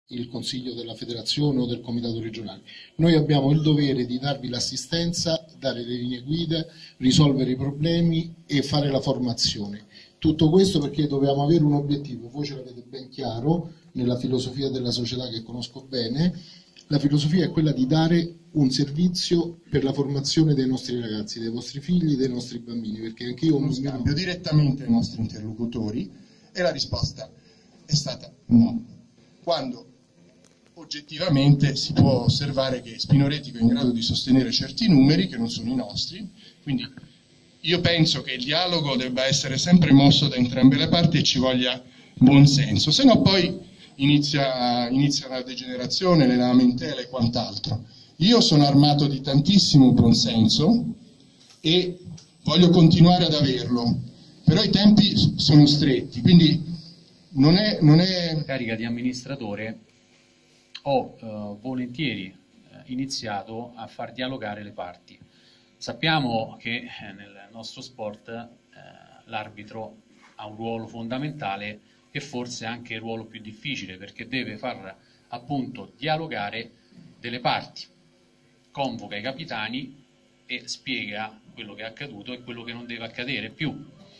il Consiglio della Federazione o del Comitato regionale. Noi abbiamo il dovere di darvi l'assistenza, dare le linee guida, risolvere i problemi e fare la formazione. Tutto questo perché dobbiamo avere un obiettivo, voi ce l'avete ben chiaro nella filosofia della società che conosco bene. La filosofia è quella di dare un servizio per la formazione dei nostri ragazzi, dei vostri figli, dei nostri bambini, perché anche io uno scambio direttamente ai nostri interlocutori e la risposta è stata no. Quando oggettivamente si può osservare che Spinoretico è in grado di sostenere certi numeri che non sono i nostri, quindi io penso che il dialogo debba essere sempre mosso da entrambe le parti e ci voglia buon senso, se no poi inizia la degenerazione, le lamentele e quant'altro. Io sono armato di tantissimo buonsenso e voglio continuare ad averlo, però i tempi sono stretti, quindi non è... Carica di amministratore ho volentieri iniziato a far dialogare le parti. Sappiamo che nel nostro sport l'arbitro ha un ruolo fondamentale e forse anche il ruolo più difficile, perché deve far appunto dialogare delle parti, convoca i capitani e spiega quello che è accaduto e quello che non deve accadere più.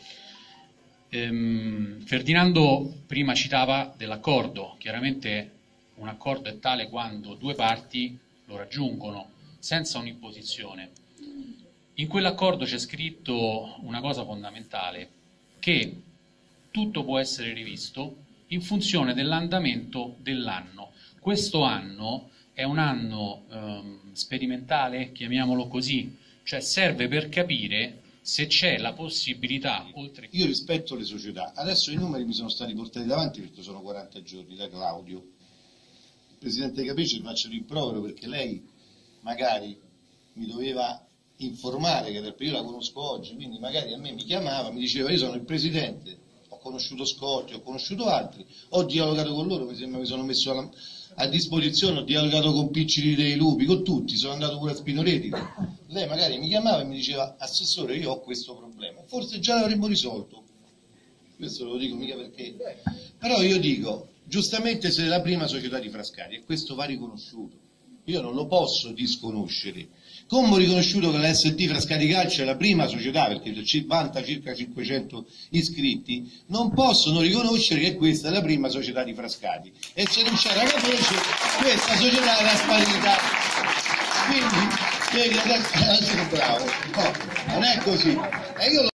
Ferdinando prima citava dell'accordo, chiaramente un accordo è tale quando due parti lo raggiungono senza un'imposizione. In quell'accordo c'è scritto una cosa fondamentale, che tutto può essere rivisto in funzione dell'andamento dell'anno. Questo anno è un anno sperimentale, chiamiamolo così, cioè serve per capire se c'è la possibilità, oltre... Io rispetto le società, adesso i numeri mi sono stati portati davanti perché sono 40 giorni da Claudio. Il Presidente Capici faccio rimprovero perché lei magari mi doveva informare, che io la conosco oggi, quindi magari a me mi chiamava, mi diceva io sono il Presidente, ho conosciuto Scotti, ho conosciuto altri, ho dialogato con loro, mi sembra mi sono messo a disposizione, ho dialogato con Piccoli dei Lupi, con tutti, sono andato pure a Spinoretico. Lei magari mi chiamava e mi diceva assessore io ho questo problema, forse già l'avremmo risolto, questo lo dico mica perché, però io dico giustamente siete la prima società di Frascati e questo va riconosciuto, io non lo posso disconoscere, come ho riconosciuto che la SD Frascati Calcio è la prima società perché vanta circa 500 iscritti, non posso non riconoscere che questa è la prima società di Frascati e se non c'era Capricci questa società era sparita, quindi vedi adesso bravo, no, non è così e io